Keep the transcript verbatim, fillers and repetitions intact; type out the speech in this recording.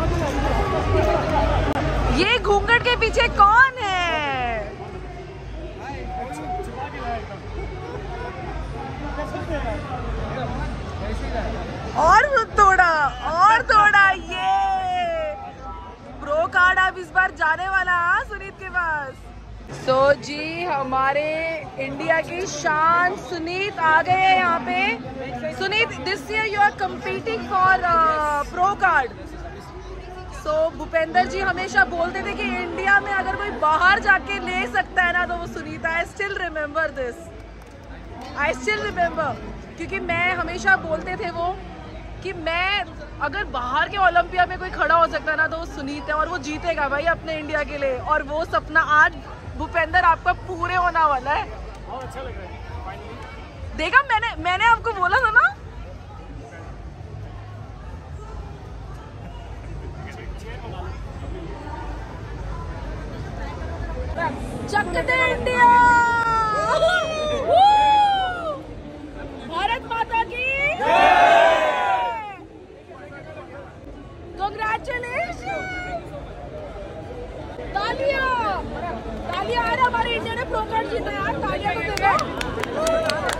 ये घूंघट के पीछे कौन है? और थोड़ा और थोड़ा। ये प्रो कार्ड अब इस बार जाने वाला सुनीत के पास। सो so, जी हमारे इंडिया की शान सुनीत आ गए हैं यहाँ पे। Sunit, this year you are competing for pro card. So Bhupendra ji हमेशा बोलते थे कि इंडिया में अगर कोई बाहर जाके ले सकता है ना तो वो Sunit. I still remember this, I still remember, क्योंकि मैं हमेशा बोलते थे वो कि मैं अगर बाहर के ओलंपिया में कोई खड़ा हो सकता है ना तो वो सुनीत है और वो जीतेगा भाई अपने इंडिया के लिए। और वो सपना आज भूपेंद्र आपका पूरे होने वाला है। बहुत अच्छा लग रहा है फाइनली। देखा, मैंने मैंने आपको बोला था ना। चकते इंडिया, भारत माता की कांग्रेचुलेशन। तालियां तालियां। हमारे इंडिया ने प्रो कार्ड जीता यार, तालियां तो दे दो।